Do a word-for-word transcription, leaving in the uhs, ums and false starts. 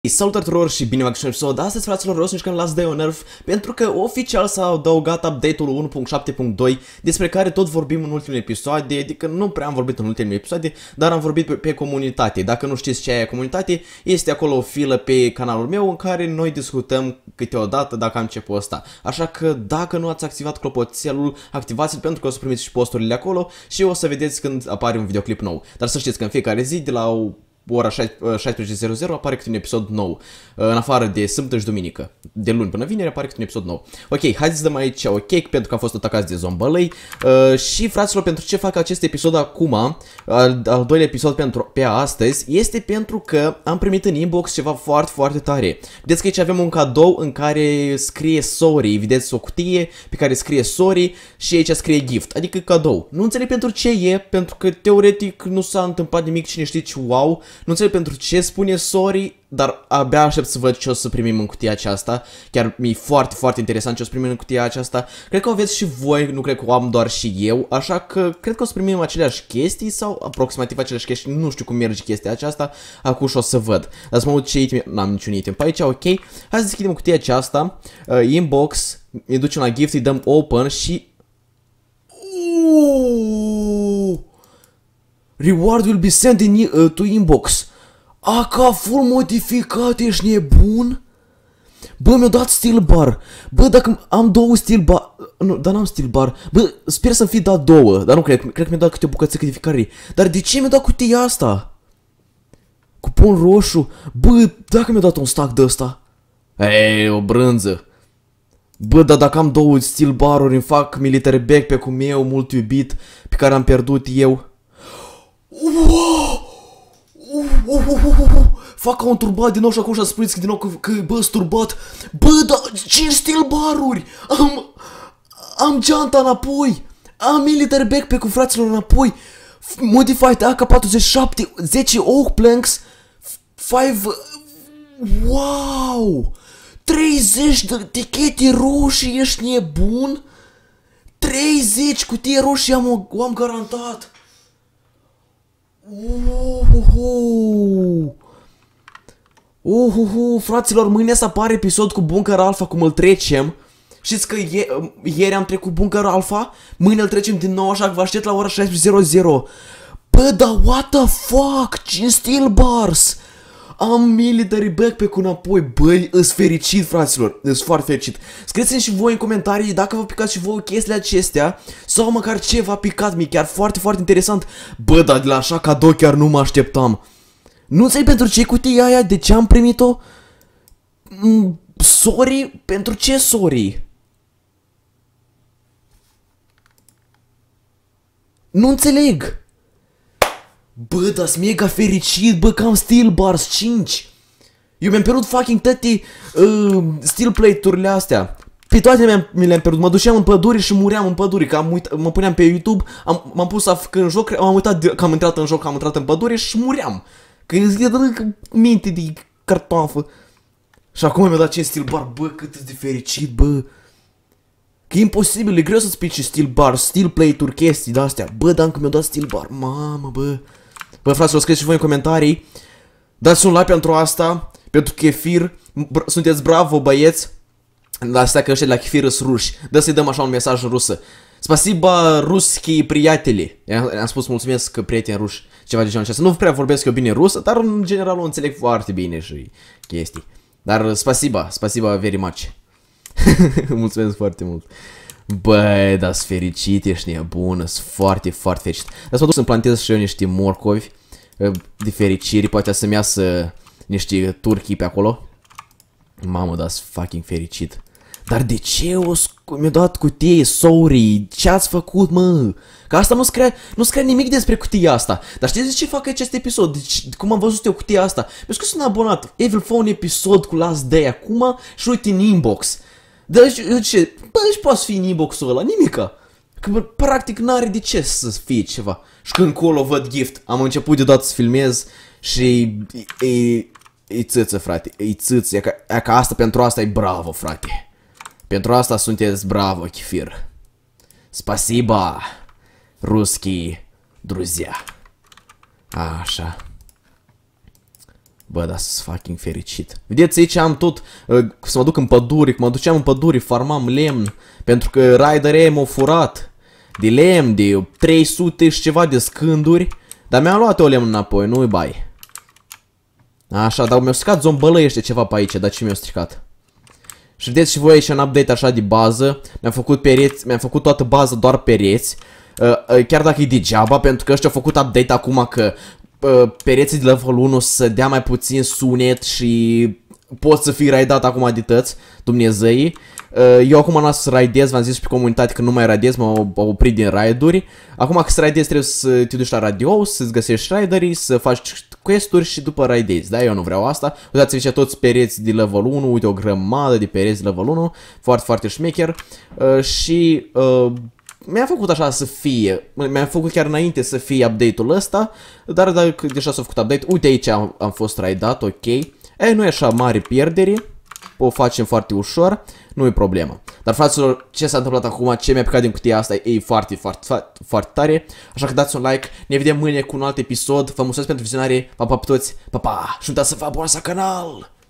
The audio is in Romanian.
Salutare tuturor și bine v-am găsit în episod. Astăzi, fraților, vreau să jucăm Last Day on Earth pentru că oficial s-a adăugat update-ul unu punct șapte punct doi despre care tot vorbim în ultimele episoade, adică nu prea am vorbit în ultimele episoade, dar am vorbit pe, pe comunitate. Dacă nu știți ce e comunitate, este acolo o filă pe canalul meu în care noi discutăm câteodată dacă am ce posta. Așa că dacă nu ați activat clopoțelul, activați-l pentru că o să primiți și posturile acolo și o să vedeți când apare un videoclip nou. Dar să știți că în fiecare zi de la o ora șaisprezece apare câte un episod nou, în afară de sâmbătă și duminică. De luni până vineri apare câte un episod nou. Ok, haideți să dăm aici ok, pentru că am fost atacați de zombălăi. uh, Și fraților, pentru ce fac acest episod acum, al, al doilea episod pentru, pe astăzi, este pentru că am primit în inbox ceva foarte, foarte tare. Vedeți că aici avem un cadou în care scrie sorry. Vedeți o cutie pe care scrie sorry și aici scrie gift, adică cadou. Nu înțeleg pentru ce e, pentru că teoretic nu s-a întâmplat nimic, cine știe ce wow. Nu înțeleg pentru ce spune sorry, dar abia aștept să văd ce o să primim în cutia aceasta. Chiar mi-e foarte, foarte interesant ce o să primim în cutia aceasta. Cred că o aveți și voi, nu cred că o am doar și eu. Așa că cred că o să primim aceleași chestii sau aproximativ aceleași chestii. Nu știu cum merge chestia aceasta. Acum și o să văd. Dar să mă uit ce item. N-am niciun item pe aici, ok. Hai să deschidem cutia aceasta. uh, Inbox, îi ducem la gift, îi dăm open și... Uuuu! Reward will be sent in, uh, to inbox. A, ca full modificat, ești nebun? Bă, mi-a dat steel bar. Bă, dacă am două steel bar... Nu, dar n-am steel bar. Bă, sper să-mi fi dat două. Dar nu cred, cred că mi-a dat câte o bucățică de fiecare. Dar de ce mi-a dat cutia asta? Cupon roșu. Bă, dacă mi-a dat un stack de ăsta. Ei, o brânză. Bă, dar dacă am două steel bar-uri, îmi fac military backpack-ul meu mult iubit, pe care am pierdut eu. Wow! Uh, uh, uh, uh, uh. Fac ca un turbat din nou și acum și-a spuneți din nou că, că bă, turbat. Bă, dar cinci steel bar-uri. Am, am geanta înapoi. Am military backpack-ul fraților înapoi. Modified A K patruzeci și șapte, zece oak planks, cinci... Wow! treizeci de tichete roșii, ești nebun? treizeci cutie roșii am, o am garantat. Uhuhu. Uhuhu. Fraților, mâine să apare episod cu Bunker Alpha, cum îl trecem. Știți că ie ieri am trecut Bunker Alpha, mâine îl trecem din nou, așa că vă aștept la ora șaisprezece. Bă, dar what the fuck? cinci steel bars. Am military backpack-ul înapoi. Băi, îs fericit, fraților. Îs foarte fericit. Scrieți-mi și voi în comentarii dacă vă picați și voi chestiile acestea sau măcar ce v-a picat. Mi chiar foarte, foarte interesant. Bă, dar de la așa cadou chiar nu mă așteptam. Nu înțeleg pentru ce cutia aia, de ce am primit-o? Mm, sorry? Pentru ce sorry? Nu înțeleg. Bă, dar-s mega fericit, bă, că am steel bars cinci. Eu mi-am pierdut fucking toate uh, steel plate-urile astea. Pe toate mi le-am pierdut, mă duceam în pădure și muream în pădure, că am uit, mă puneam pe YouTube, m-am pus să în joc, am uitat de, că am intrat în joc, am intrat în pădure și muream. Că e minte de cartoafă. Și acum mi-a dat cinci steel bar, bă, cât de fericit, bă. Că e imposibil, e greu să-ți pici steel bar, steel plate-uri, chestii de-astea. Bă, dar încă mi-a dat steel bar, mamă, bă. Bă, fraților, scrieți și voi în comentarii. Dați un like pentru asta, pentru Kefir. Sunteți bravo, băieți. Dar stai că ăștia de la Kefir îs ruși. Dă să-i dăm așa un mesaj rusă. Spasiba ruski prieteli. Am spus mulțumesc prieteni ruși, ceva de genul acesta. Nu prea vorbesc eu bine rusă, dar în general o înțeleg foarte bine și chestii. Dar spasiba, spasiba very much. Mulțumesc foarte mult. Băi, dar-s fericit, ești nebună, sunt foarte, foarte fericit. Dar să mă duc să-mi plantez și eu niște morcovi de fericire, poate să-mi iasă niște turchii pe acolo. Mamă, dar-s fucking fericit. Dar de ce mi-a dat cutie, sorry, ce ați făcut, mă? Că asta nu scrie, nu scrie nimic despre cutia asta. Dar știți de ce fac acest episod? Deci, cum am văzut eu cutia asta? Pentru că sunt abonat, Evil fă un episod cu Last Day acum și uite în inbox. Deci, ce? Bă, deci poate fi în inbox-ul ăla, nimica. Că, bă, practic, n-are de ce să fie ceva. Și când colo văd gift, am început deodată să filmez și e, e, e țâță, frate, e țâță, e ca, e ca asta, pentru asta e bravo, frate. Pentru asta sunteți bravo, Kefir. Spasiba, ruski druzia. Așa. Bă, dar sunt fucking fericit. Vedeți, aici am tot, uh, să mă duc în păduri, că mă duceam în păduri, farmam lemn, pentru că raiderii m-au furat de lemn, de trei sute și ceva de scânduri, dar mi-am luat o lemn înapoi, nu-i bai. Așa, dar mi-au stricat zombălăiește ceva pe aici, dar ce mi-au stricat? Și vedeți și voi aici un update așa de bază, mi-am făcut pereți, mi-am făcut toată baza doar pereți, uh, uh, chiar dacă e degeaba, pentru că ăștia au făcut update acum că uh, pereții de level unu să dea mai puțin sunet și poți să fii raidat acum de tăți, Dumnezeii. Uh, eu acum n-am să raidez, v-am zis și pe comunitate că nu mai raidez, m-au oprit din raiduri. Acum că să raidezi trebuie să te duci la radio, să-ți găsești raiderii, să faci quest-uri și după raidezi, da? Eu nu vreau asta. Uitați-vă ce toți pereți de level unu, uite o grămadă de pereți de level unu, foarte, foarte șmecher. Uh, și uh, mi-a făcut așa să fie, mi-a făcut chiar înainte să fie update-ul ăsta, dar dacă deja s-a făcut update, uite aici am, am fost raidat, ok. E, nu e așa mare pierdere, o facem foarte ușor, nu e problemă. Dar fraților, ce s-a întâmplat acum, ce mi-a picat din cutia asta e foarte, foarte, foarte, foarte tare. Așa că dați un like, ne vedem mâine cu un alt episod. Vă mulțumesc pentru vizionare, pa, pa pe toți, pa, pa! Și nu uitați să vă abonați la canal!